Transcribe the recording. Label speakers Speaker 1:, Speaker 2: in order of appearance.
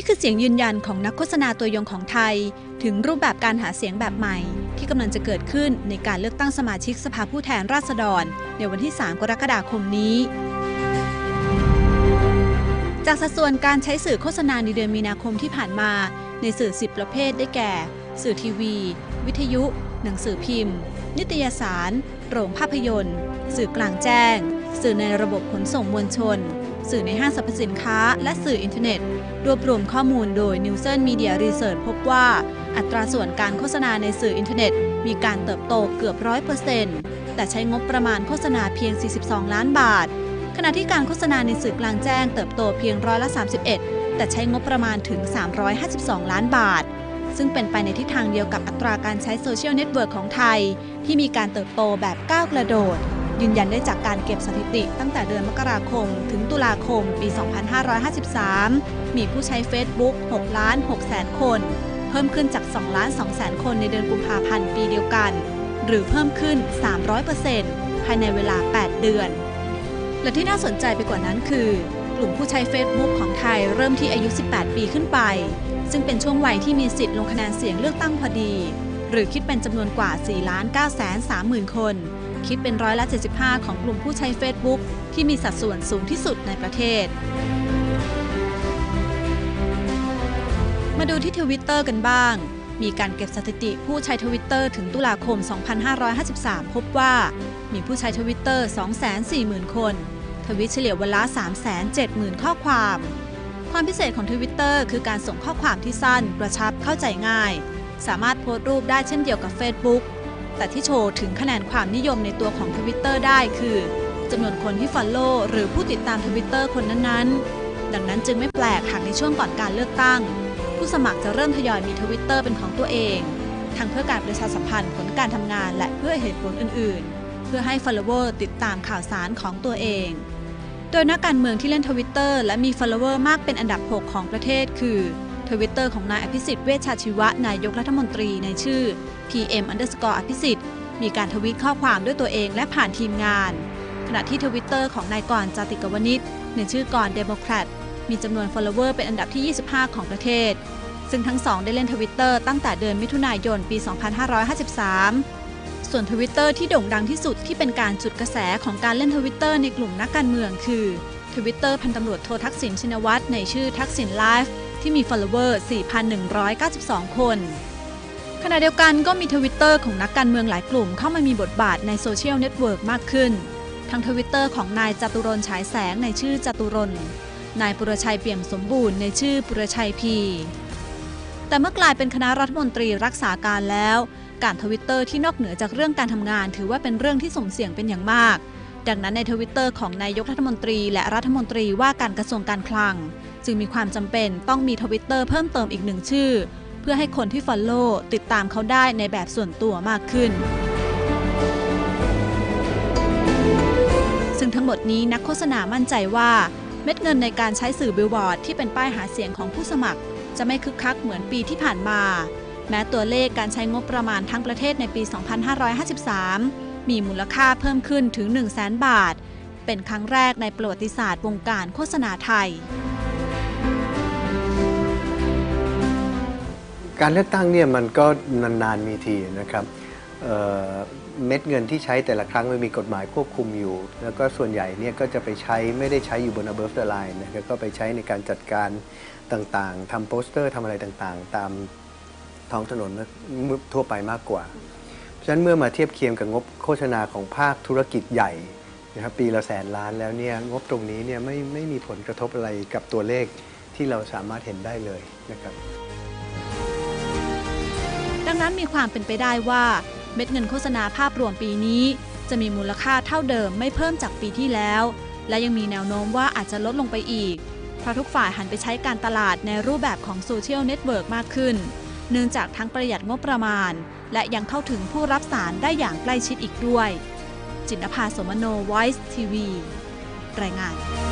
Speaker 1: คือเสียงยืนยันของนักโฆษณาตัวยงของไทยถึงรูปแบบการหาเสียงแบบใหม่ที่กำลังจะเกิดขึ้นในการเลือกตั้งสมาชิกสภาผู้แทนราษฎรในวันที่ 3 กรกฎาคมนี้จากสัดส่วนการใช้สื่อโฆษณาในเดือนมีนาคมที่ผ่านมาในสื่อ10ประเภทได้แก่สื่อทีวีวิทยุหนังสือพิมพ์นิตยสารโรงภาพยนตร์สื่อกลางแจ้งสื่อในระบบขนส่งมวลชนสื่อในห้างสรรพสินค้าและสื่ออินเทอร์เน็ตรวบรวมข้อมูลโดย Nielsen Media Research พบว่าอัตราส่วนการโฆษณาในสื่ออินเทอร์เน็ตมีการเติบโตเกือบ 100% แต่ใช้งบประมาณโฆษณาเพียง 42 ล้านบาทขณะที่การโฆษณาในสื่อกลางแจ้งเติบโตเพียง31%แต่ใช้งบประมาณถึง 352 ล้านบาทซึ่งเป็นไปในทิศทางเดียวกับอัตราการใช้โซเชียลเน็ตเวิร์กของไทยที่มีการเติบโตแบบก้าวกระโดดยืนยันได้จากการเก็บสถิติตั้งแต่เดือนมกราคมถึงตุลาคมปี 2553 มีผู้ใช้ Facebook 6,600,000 คนเพิ่มขึ้นจาก 2,200,000 คนในเดือนกุมภาพันธ์ปีเดียวกันหรือเพิ่มขึ้น 300% ภายในเวลา 8 เดือนและที่น่าสนใจไปกว่านั้นคือกลุ่มผู้ใช้ Facebook ของไทยเริ่มที่อายุ 18 ปีขึ้นไปซึ่งเป็นช่วงวัยที่มีสิทธิ์ลงคะแนนเสียงเลือกตั้งพอดีหรือคิดเป็นจำนวนกว่า 4,930,000 คนคิดเป็น75%ของกลุ่มผู้ใช้ Facebook ที่มีสัดส่วนสูงที่สุดในประเทศมาดูที่ Twitter กันบ้างมีการเก็บสถิติผู้ใช้ Twitter ถึงตุลาคม 2553 พบว่ามีผู้ใช้ Twitter 240,000 คนทวีตเฉลี่ยวันละ 370,000 ข้อความพิเศษของ Twitter คือการส่งข้อความที่สั้นกระชับเข้าใจง่ายสามารถโพสต์รูปได้เช่นเดียวกับ Facebook แต่ที่โชว์ถึงคะแนนความนิยมในตัวของ Twitter ได้คือจำนวนคนที่ Follow หรือผู้ติดตาม Twitter คนนั้นๆดังนั้นจึงไม่แปลกหากในช่วงก่อนการเลือกตั้งผู้สมัครจะเริ่มทยอยมี Twitter เป็นของตัวเองทั้งเพื่อการประชาสัมพันธ์ผลการทำงานและเพื่อเหตุผลอื่นๆเพื่อให้ Follower ติดตามข่าวสารของตัวเองโดยนักการเมืองที่เล่น Twitter และมี follower มากเป็นอันดับ 6 ของประเทศคือ Twitter ของนายอภิสิทธิ์เวชชาชีวะนายกรัฐมนตรีในชื่อ PM_อภิสิทธิ์มีการทวีตข้อความด้วยตัวเองและผ่านทีมงานขณะที่ Twitter ของนายกรณ์ จาติกวณิชในชื่อกรณ์เดโมแครตมีจำนวน follower เป็นอันดับที่ 25 ของประเทศซึ่งทั้งสองได้เล่น Twitter ตั้งแต่เดือนมิถุนายนปี 2553ส่วน Twitter ที่โด่งดังที่สุดที่เป็นการจุดกระแสของการเล่น Twitter ในกลุ่มนักการเมืองคือ Twitter พันตำรวจโททักษิณชินวัตรในชื่อทักษิณไลฟ์ที่มี follower 4,192 คนขณะเดียวกันก็มี Twitter ของนักการเมืองหลายกลุ่มเข้ามามีบทบาทในโซเชียลเน็ตเวิร์กมากขึ้นทั้ง Twitter ของนายจตุรนต์ฉายแสงในชื่อจตุรนต์นายปุรชัยเปี่ยมสมบูรณ์ในชื่อปุรชัยพีแต่เมื่อกลายเป็นคณะรัฐมนตรีรักษาการแล้วการทวิตเตอร์ที่นอกเหนือจากเรื่องการทำงานถือว่าเป็นเรื่องที่สุ่มเสี่ยงเป็นอย่างมากดังนั้นในทวิตเตอร์ของนายกรัฐมนตรีและรัฐมนตรีว่าการกระทรวงการคลังจึงมีความจำเป็นต้องมีทวิตเตอร์เพิ่มเติมอีกหนึ่งชื่อเพื่อให้คนที่ follow ติดตามเขาได้ในแบบส่วนตัวมากขึ้นซึ่งทั้งหมดนี้นักโฆษณามั่นใจว่าเม็ดเงินในการใช้สื่อบิลบอร์ดที่เป็นป้ายหาเสียงของผู้สมัครจะไม่คึกคักเหมือนปีที่ผ่านมาแม้ตัวเลขการใช้งบประมาณทั้งประเทศในปี 2553 มีมูลค่าเพิ่มขึ้นถึง 100,000 บาทเป็นครั้งแรกในประวัติศาสตร์วงการโฆษณาไทย
Speaker 2: การเลือกตั้งเนี่ยมันก็นานๆมีทีนะครับเม็ดเงินที่ใช้แต่ละครั้งมันมีกฎหมายควบคุมอยู่แล้วก็ส่วนใหญ่เนี่ยก็จะไปใช้ไม่ได้ใช้อยู่บน above the line นะครับก็ไปใช้ในการจัดการต่างๆทำโปสเตอร์ทำอะไรต่างๆตามท้องถนนทั่วไปมากกว่าเพราะฉะนั้นเมื่อมาเทียบเคียงกับงบโฆษณาของภาคธุรกิจใหญ่นะครับปีละ100,000 ล้านแล้วเนี่ยงบตรงนี้เนี่ยไม่มีผลกระทบอะไรกับตัวเลขที่เราสามารถเห็นได้เลยนะครับ
Speaker 1: ดังนั้นมีความเป็นไปได้ว่าเม็ดเงินโฆษณาภาพรวมปีนี้จะมีมูลค่าเท่าเดิมไม่เพิ่มจากปีที่แล้วและยังมีแนวโน้มว่าอาจจะลดลงไปอีกเพราะทุกฝ่ายหันไปใช้การตลาดในรูปแบบของโซเชียลเน็ตเวิร์กมากขึ้นเนื่องจากทั้งประหยัดงบประมาณและยังเข้าถึงผู้รับสารได้อย่างใกล้ชิดอีกด้วยจินตภา โสมโน Voice TV รายงาน